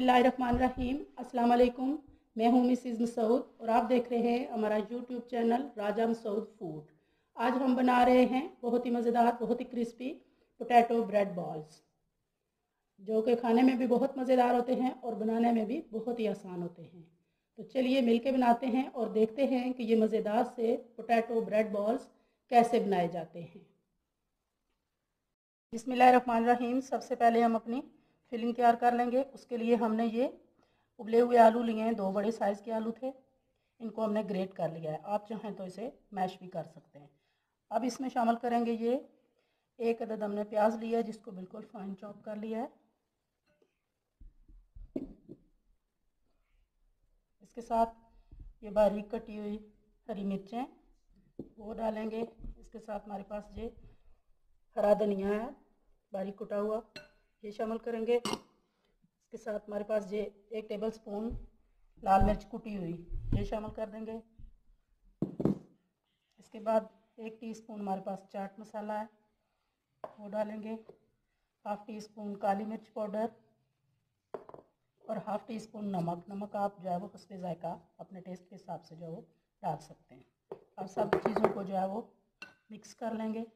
बिस्मिल्लाहिर्रहमानिर्रहीम। अस्सलाम वालेकुम। मैं हूँ मिसिज़ मसूद और आप देख रहे हैं हमारा YouTube channel Raja Masood food. आज हम बना रहे हैं बहुत ही मज़ेदार, बहुत ही क्रिस्पी पोटैटो ब्रेड बॉल्स, जो कि खाने में भी बहुत मज़ेदार होते हैं और बनाने में भी बहुत ही आसान होते हैं। तो चलिए मिलके बनाते हैं और देखते हैं कि ये मज़ेदार से पोटैटो ब्रेड बॉल्स कैसे बनाए जाते हैं। बिस्मिल्लाहिर्रहमानिर्रहीम। सबसे पहले हम अपनी फिलिंग तैयार कर लेंगे। उसके लिए हमने ये उबले हुए आलू लिए हैं, 2 बड़े साइज़ के आलू थे, इनको हमने ग्रेट कर लिया है। आप चाहें तो इसे मैश भी कर सकते हैं। अब इसमें शामिल करेंगे ये 1 अदद हमने प्याज लिया है, जिसको बिल्कुल फाइन चॉप कर लिया है। इसके साथ ये बारीक कटी हुई हरी मिर्चें वो डालेंगे। इसके साथ हमारे पास ये हरा धनिया है बारीक कुटा हुआ, ये शामिल करेंगे। इसके साथ हमारे पास ये 1 टेबल स्पून लाल मिर्च कुटी हुई, ये शामिल कर देंगे। इसके बाद 1 टीस्पून हमारे पास चाट मसाला है, वो डालेंगे। 1/2 टीस्पून काली मिर्च पाउडर और 1/2 टीस्पून नमक। नमक आप जो है वो हस्बे ज़ायका अपने टेस्ट के हिसाब से जो है वो डाल सकते हैं। अब सब चीज़ों को जो है वो मिक्स कर लेंगे।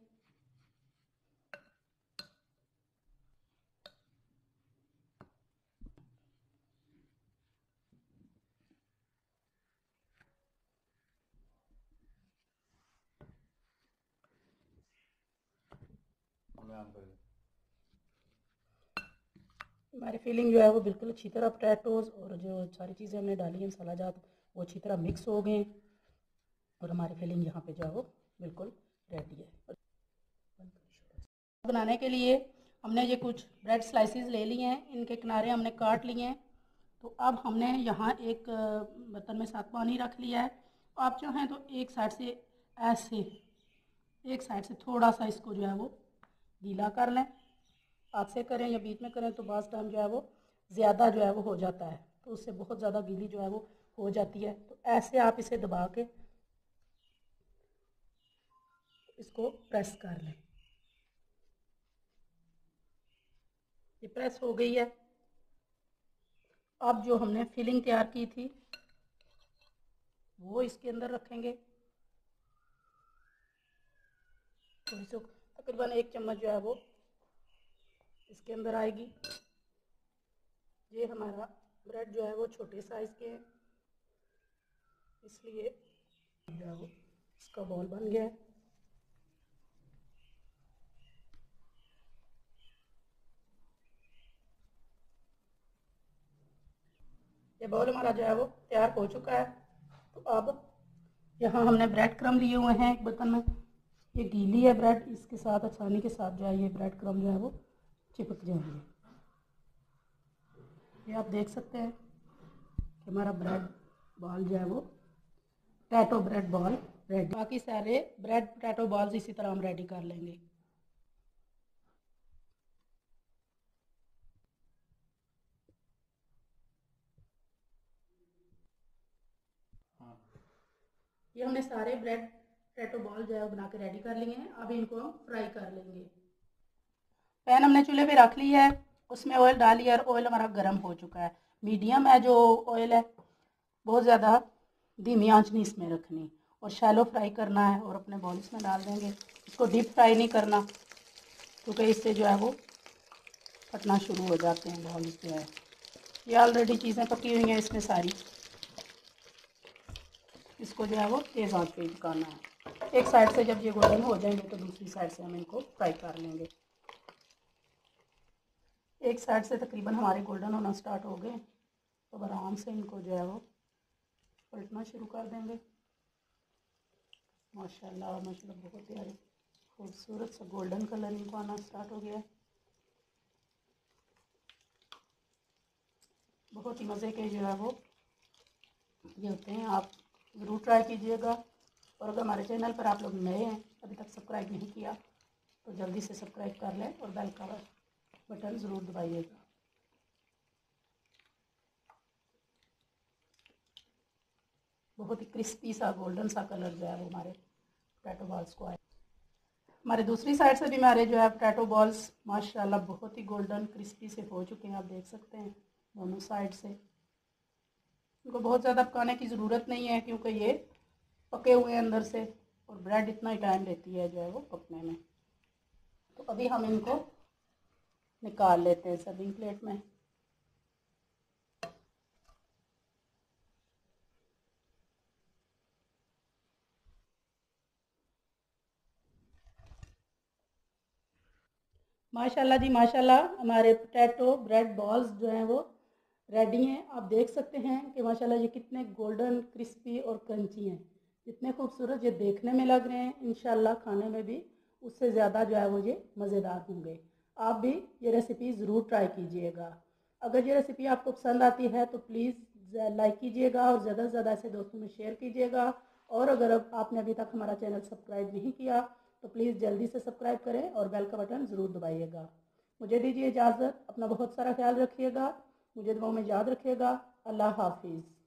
हमारी फिलिंग जो है वो बिल्कुल अच्छी तरह पोटैटोज़ और जो सारी चीज़ें हमने डाली हैं मसाला जात वो अच्छी तरह मिक्स हो गए और हमारी फिलिंग यहाँ पे जो है वो बिल्कुल रेडी है। बनाने के लिए हमने ये कुछ ब्रेड स्लाइसेस ले लिए हैं, इनके किनारे हमने काट लिए हैं। तो अब हमने यहाँ एक बर्तन में साथ पानी रख लिया है। आप चाहें तो एक साइड से ऐसे एक साइड से थोड़ा सा इसको जो है वो गीला कर लें। हाथ से करें या बीच में करें तो बास टाइम जो है वो ज़्यादा जो है वो हो जाता है, तो उससे बहुत ज़्यादा गीली जो है वो हो जाती है। तो ऐसे आप इसे दबा के इसको प्रेस कर लें। ये प्रेस हो गई है। अब जो हमने फिलिंग तैयार की थी वो इसके अंदर रखेंगे। तो इसको तकरीबन 1 चम्मच जो है वो इसके अंदर आएगी। ये हमारा ब्रेड जो है वो छोटे साइज़ के हैं, इसलिए जो है वो इसका बॉल बन गया है। ये बॉल हमारा जो है वो तैयार हो चुका है। तो अब यहाँ हमने ब्रेड क्रम लिए हुए हैं एक बर्तन में। ये गीली है ब्रेड, इसके साथ आसानी के साथ जो है ये ब्रेड क्रम जो है वो चिपक जाएंगे। ये आप देख सकते हैं कि हमारा ब्रेड बॉल जो है वो पोटैटो ब्रेड बॉल रेडी। बाकी सारे ब्रेड पोटैटो बॉल्स इसी तरह हम रेडी कर लेंगे। ये हमने सारे ब्रेड पोटैटो बॉल जो है बना के रेडी कर लिए हैं। अब इनको हम फ्राई कर लेंगे। पैन हमने चूल्हे पे रख लिया है, उसमें ऑयल डालिए और ऑयल हमारा गर्म हो चुका है। मीडियम है जो ऑयल है, बहुत ज़्यादा धीमी आंच नहीं इसमें रखनी और शैलो फ्राई करना है। और अपने बॉल इसमें डाल देंगे। इसको डीप फ्राई नहीं करना क्योंकि इससे जो है वो फटना शुरू हो जाते हैं बॉल जो है। ये ऑलरेडी चीज़ें पकी हुई हैं इसमें सारी। इसको जो है वो तेज़ आंच पे पकाना है। एक साइड से जब ये गोल्डन हो जाएंगे तो दूसरी साइड से हम इनको फ्राई कर लेंगे। एक साइड से तकरीबन हमारे गोल्डन होना स्टार्ट हो गए तो आराम से इनको जो है वो पलटना शुरू कर देंगे। माशाल्लाह माशाल्लाह बहुत प्यारे खूबसूरत सा गोल्डन कलर इनको आना स्टार्ट हो गया है। बहुत ही मज़े के जो है वो ये होते हैं। आप ज़रूर ट्राई कीजिएगा। और अगर हमारे चैनल पर आप लोग नए हैं, अभी तक सब्सक्राइब नहीं किया तो जल्दी से सब्सक्राइब कर लें और बेल का बटन ज़रूर दबाइएगा। बहुत ही क्रिस्पी सा गोल्डन सा कलर जो है वो हमारे पोटैटो बॉल्स को आए। हमारे दूसरी साइड से भी हमारे जो है पोटैटो बॉल्स माशाल्लाह बहुत ही गोल्डन क्रिस्पी से हो चुके हैं, आप देख सकते हैं। दोनों साइड से। इनको बहुत ज़्यादा पकाने की ज़रूरत नहीं है क्योंकि ये पके हुए हैं अंदर से, और ब्रेड इतना ही टाइम लेती है जो है वो पकने में। तो अभी हम इनको निकाल लेते हैं सर्विंग प्लेट में। माशाल्लाह जी माशाल्लाह, हमारे पोटैटो ब्रेड बॉल्स जो हैं वो रेडी हैं। आप देख सकते हैं कि माशाल्लाह ये कितने गोल्डन क्रिस्पी और क्रंची हैं। जितने खूबसूरत ये देखने में लग रहे हैं, इंशाल्लाह खाने में भी उससे ज़्यादा जो है वो ये मज़ेदार होंगे। आप भी ये रेसिपी ज़रूर ट्राई कीजिएगा। अगर ये रेसिपी आपको पसंद आती है तो प्लीज़ लाइक कीजिएगा और ज़्यादा से ज़्यादा ऐसे दोस्तों में शेयर कीजिएगा। और अगर अब आपने अभी तक हमारा चैनल सब्सक्राइब नहीं किया तो प्लीज़ जल्दी से सब्सक्राइब करें और बेल का बटन ज़रूर दबाइएगा। मुझे दीजिए इजाज़त, अपना बहुत सारा ख्याल रखिएगा, मुझे दुआओं में याद रखिएगा। अल्लाह हाफिज़।